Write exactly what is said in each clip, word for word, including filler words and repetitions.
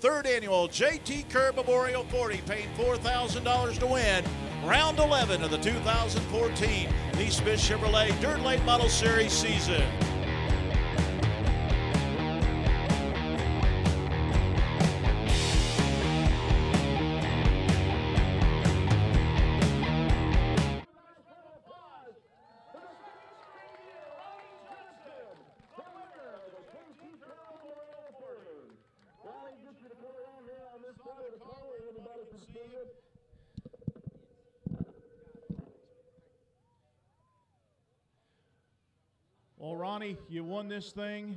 third annual J T Kerr Memorial forty, paying four thousand dollars to win round eleven of the two thousand fourteen NeSmith Chevrolet Dirt Late Model Series season. Well, Ronnie, you won this thing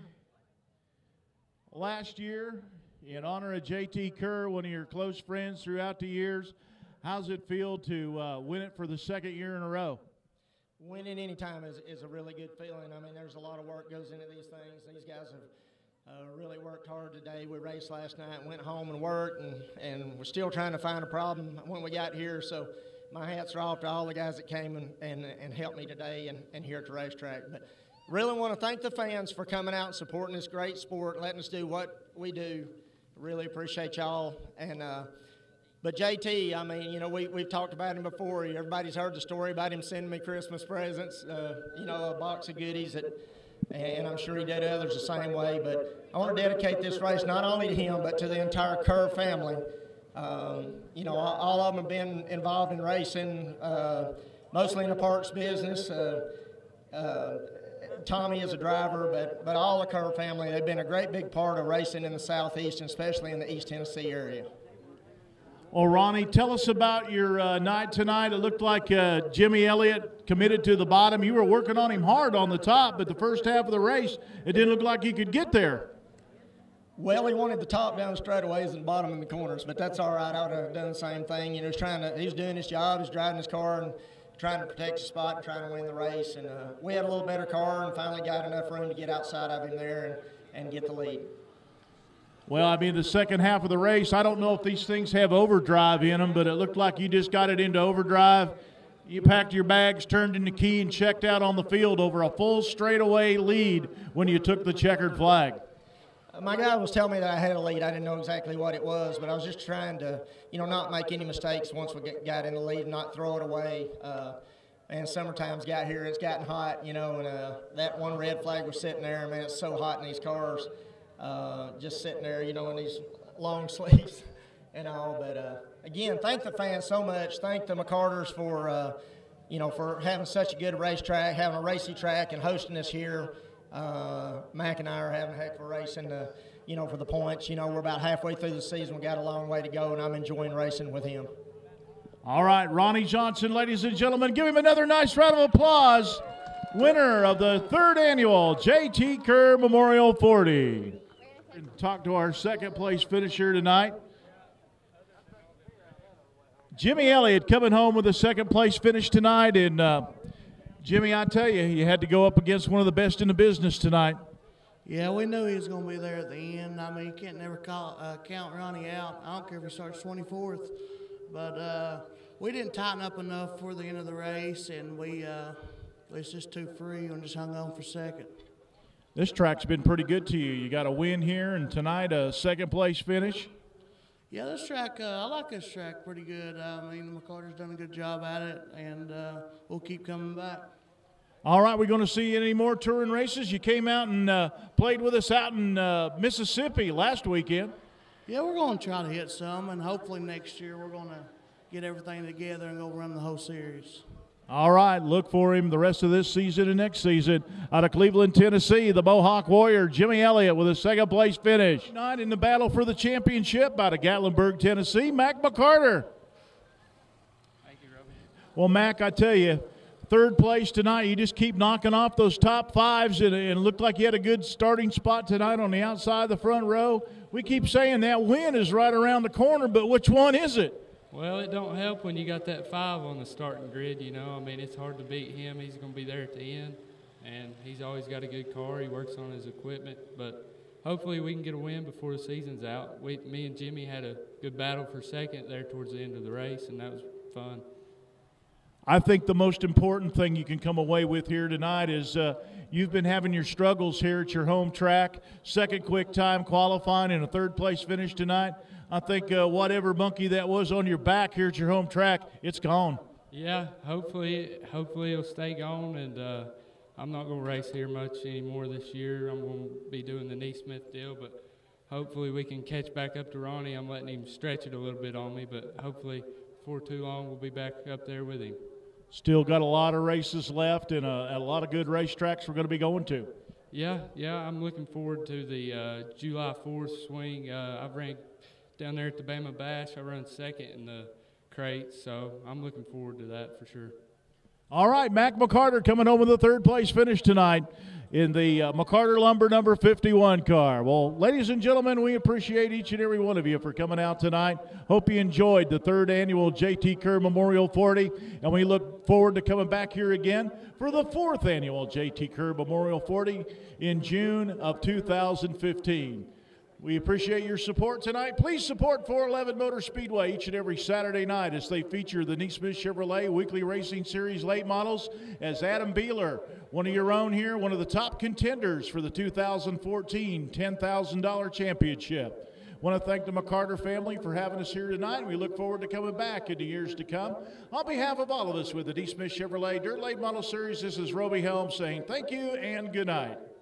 last year in honor of J T Kerr, one of your close friends throughout the years. How's it feel to uh, win it for the second year in a row? Winning any time is, is a really good feeling. I mean, there's a lot of work goes into these things. These guys have uh, really worked hard today. We raced last night, went home and worked, and, and we're still trying to find a problem when we got here. So my hats are off to all the guys that came and, and, and helped me today and, and here at the racetrack. But really want to thank the fans for coming out and supporting this great sport, letting us do what we do. Really appreciate y'all. And uh, but J T, I mean, you know, we, we've talked about him before. Everybody's heard the story about him sending me Christmas presents, uh, you know, a box of goodies, that, and I'm sure he did others the same way. But I want to dedicate this race not only to him, but to the entire Kerr family. Um, you know, all, all of them have been involved in racing, uh, mostly in the parks business. Uh, uh, Tommy is a driver, but, but all the Kerr family, they've been a great big part of racing in the Southeast, and especially in the East Tennessee area. Well, Ronnie, tell us about your uh, night tonight. It looked like uh, Jimmy Elliott committed to the bottom. You were working on him hard on the top, but the first half of the race, it didn't look like he could get there. Well, he wanted the top down straightaways and bottom in the corners, but that's all right. I would have done the same thing. You know, he's trying to, he's doing his job, he's driving his car and trying to protect his spot and trying to win the race. And uh, we had a little better car and finally got enough room to get outside of him there and, and get the lead. Well, I mean, the second half of the race, I don't know if these things have overdrive in them, but it looked like you just got it into overdrive. You packed your bags, turned in the key, and checked out on the field over a full straightaway lead when you took the checkered flag. My guy was telling me that I had a lead. I didn't know exactly what it was, but I was just trying to, you know, not make any mistakes once we get, got in the lead, not throw it away. Uh, and summertime's got here, it's gotten hot, you know, and uh, that one red flag was sitting there. Man, it's so hot in these cars, uh, just sitting there, you know, in these long sleeves and all. But, uh, again, thank the fans so much. Thank the McCarters for, uh, you know, for having such a good racetrack, having a racy track and hosting us here. Uh, Mac and I are having a heck of a racing, to, you know, for the points. You know, we're about halfway through the season. We've got a long way to go, and I'm enjoying racing with him. All right, Ronnie Johnson, ladies and gentlemen, give him another nice round of applause. Winner of the third annual J T Kerr Memorial forty. And talk to our second place finisher tonight. Jimmy Elliott coming home with a second place finish tonight, and uh, Jimmy, I tell you, you had to go up against one of the best in the business tonight. Yeah, we knew he was going to be there at the end. I mean, you can't never call, uh, count Ronnie out. I don't care if he starts twenty-fourth. But uh, we didn't tighten up enough for the end of the race, and we uh, was just too free and just hung on for second. This track's been pretty good to you. You got a win here, and tonight a second-place finish. Yeah, this track, uh, I like this track pretty good. I mean, McCarter's done a good job at it, and uh, we'll keep coming back. All right, we're going to see any more touring races. You came out and uh, played with us out in uh, Mississippi last weekend. Yeah, we're going to try to hit some, and hopefully next year we're going to get everything together and go run the whole series. All right, look for him the rest of this season and next season. Out of Cleveland, Tennessee, the Mohawk Warrior, Jimmy Elliott, with a second-place finish. Tonight in the battle for the championship out of Gatlinburg, Tennessee, Mac McCarter. Thank you, Roby. Well, Mac, I tell you, third place tonight. You just keep knocking off those top fives, and it looked like you had a good starting spot tonight on the outside of the front row. We keep saying that win is right around the corner, but which one is it? Well, it don't help when you got that five on the starting grid, you know. I mean, it's hard to beat him. He's going to be there at the end, and he's always got a good car. He works on his equipment, but hopefully we can get a win before the season's out. We, me and Jimmy had a good battle for second there towards the end of the race, and that was fun. I think the most important thing you can come away with here tonight is uh, you've been having your struggles here at your home track, second quick time qualifying and a third place finish tonight. I think uh, whatever monkey that was on your back here at your home track, it's gone. Yeah, hopefully, hopefully it'll stay gone, and uh, I'm not going to race here much anymore this year. I'm going to be doing the NeSmith deal, but hopefully we can catch back up to Ronnie. I'm letting him stretch it a little bit on me, but hopefully before too long we'll be back up there with him. Still got a lot of races left and a, a lot of good racetracks we're going to be going to. Yeah, yeah, I'm looking forward to the uh, July fourth swing. Uh, I've ran down there at the Bama Bash. I run second in the crate, so I'm looking forward to that for sure. All right, Mac McCarter coming home with a third place finish tonight in the uh, McCarter Lumber number fifty-one car. Well, ladies and gentlemen, we appreciate each and every one of you for coming out tonight. Hope you enjoyed the third annual J T Kerr Memorial forty, and we look forward to coming back here again for the fourth annual J T Kerr Memorial forty in June of two thousand fifteen. We appreciate your support tonight. Please support four eleven Motor Speedway each and every Saturday night as they feature the NeSmith Chevrolet Weekly Racing Series late models as Adam Beeler, one of your own here, one of the top contenders for the two thousand fourteen ten thousand dollar championship. I want to thank the McCarter family for having us here tonight. We look forward to coming back in the years to come. On behalf of all of us with the NeSmith Chevrolet Dirt Late Model Series, this is Roby Helms saying thank you and good night.